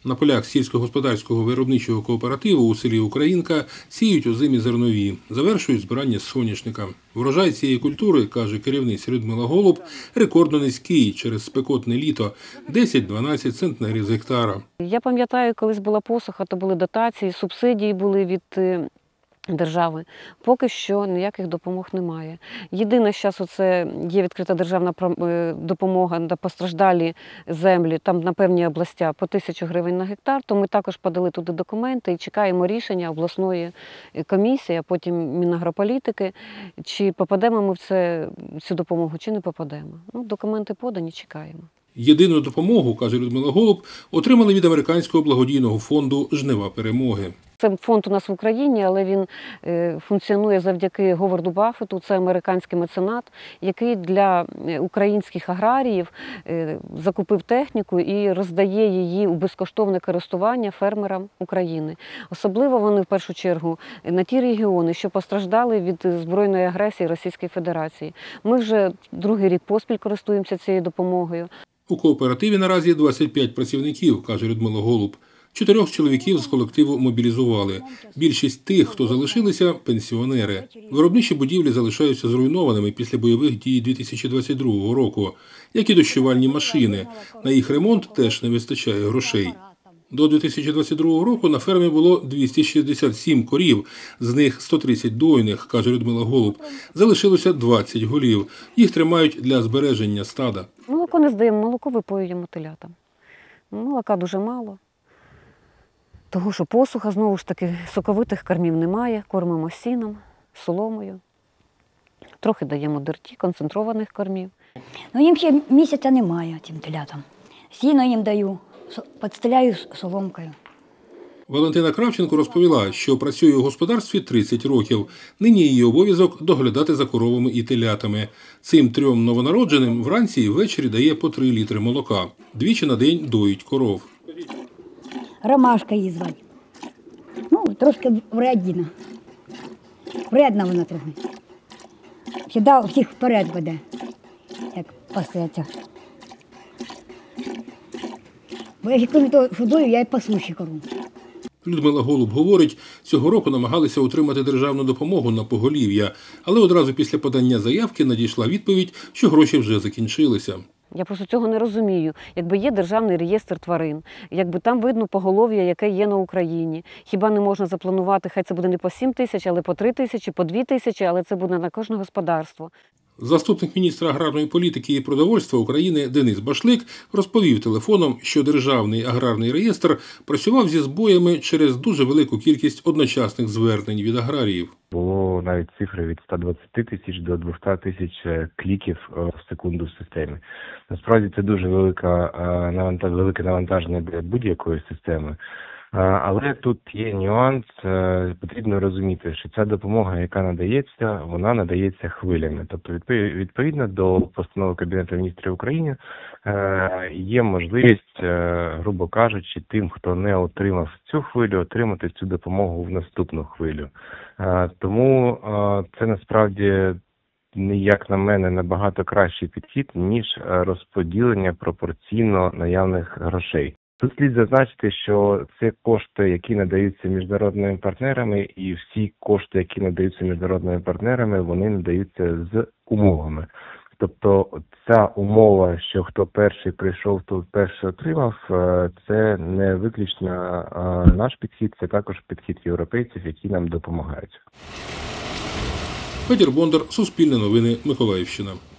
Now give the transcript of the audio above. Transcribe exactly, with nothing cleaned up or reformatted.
На полях сільськогосподарського виробничого кооперативу у селі Українка сіють озимі зернові, завершують збирання соняшника. Врожай цієї культури, каже керівниця Людмила Голуб, рекордно низький через спекотне літо – десять-дванадцять центнерів з гектара. Я пам'ятаю, колись була посуха, то були дотації, субсидії були від держави. Поки що ніяких допомог немає. Єдине, зараз оце є відкрита державна допомога на постраждалі землі, там на певні області по тисячу гривень на гектар, то ми також подали туди документи і чекаємо рішення обласної комісії, а потім Мінагрополітики, чи попадемо ми в це, цю допомогу, чи не попадемо. Ну, документи подані, чекаємо. Єдину допомогу, каже Людмила Голуб, отримали від американського благодійного фонду «Жнива перемоги». Це фонд у нас в Україні, але він функціонує завдяки Говарду Баффету. Це американський меценат, який для українських аграріїв закупив техніку і роздає її у безкоштовне користування фермерам України. Особливо вони в першу чергу на ті регіони, що постраждали від збройної агресії Російської Федерації. Ми вже другий рік поспіль користуємося цією допомогою. У кооперативі наразі двадцять п'ять працівників, каже Людмила Голуб. Чотирьох чоловіків з колективу мобілізували. Більшість тих, хто залишилися – пенсіонери. Виробничі будівлі залишаються зруйнованими після бойових дій дві тисячі двадцять другого року, як і дощувальні машини. На їх ремонт теж не вистачає грошей. До дві тисячі двадцять другого року на фермі було двісті шістдесят сім корів, з них сто тридцять дойних, каже Людмила Голуб. Залишилося двадцять голів. Їх тримають для збереження стада. Молоко не здаємо, молоко випоюємо телятам. Молока дуже мало. Того, що посуха, знову ж таки, соковитих кормів немає, кормимо сіном, соломою. Трохи даємо дерті, концентрованих кормів. Ну, їм ще місяця немає, цим телятам. Сіно їм даю, підстеляю соломкою. Валентина Кравченко розповіла, що працює у господарстві тридцять років. Нині її обов'язок – доглядати за коровами і телятами. Цим трьом новонародженим вранці і ввечері дає по три літри молока. Двічі на день доїть коров. Ромашка її звати. Ну, трошки вредна. Вредна вона трохи. Всегда всіх вперед веде, як пасеться. Бо я коли то худою, я й пасу ще корову. Людмила Голуб говорить, цього року намагалися отримати державну допомогу на поголів'я, але одразу після подання заявки надійшла відповідь, що гроші вже закінчилися. Я просто цього не розумію. Якби є державний реєстр тварин, якби там видно поголов'я, яке є на Україні. Хіба не можна запланувати, хай це буде не по сім тисяч, але по три тисячі, по дві тисячі, але це буде на кожне господарство. Заступник міністра аграрної політики і продовольства України Денис Башлик розповів телефоном, що Державний аграрний реєстр працював зі збоями через дуже велику кількість одночасних звернень від аграріїв. Було навіть цифри від ста двадцяти тисяч до двохсот тисяч кліків в секунду в системі. Насправді це дуже велика, велике навантаження для будь-якої системи. Але тут є нюанс, потрібно розуміти, що ця допомога, яка надається, вона надається хвилями. Тобто, відповідно до постанови Кабінету міністрів України, є можливість, грубо кажучи, тим, хто не отримав цю хвилю, отримати цю допомогу в наступну хвилю. Тому це насправді, як на мене, набагато кращий підхід, ніж розподілення пропорційно наявних грошей. Тут слід зазначити, що це кошти, які надаються міжнародними партнерами, і всі кошти, які надаються міжнародними партнерами, вони надаються з умовами. Тобто ця умова, що хто перший прийшов, то перший отримав, це не виключно наш підхід, це також підхід європейців, які нам допомагають. Федір Бондар, Суспільне новини, Миколаївщина.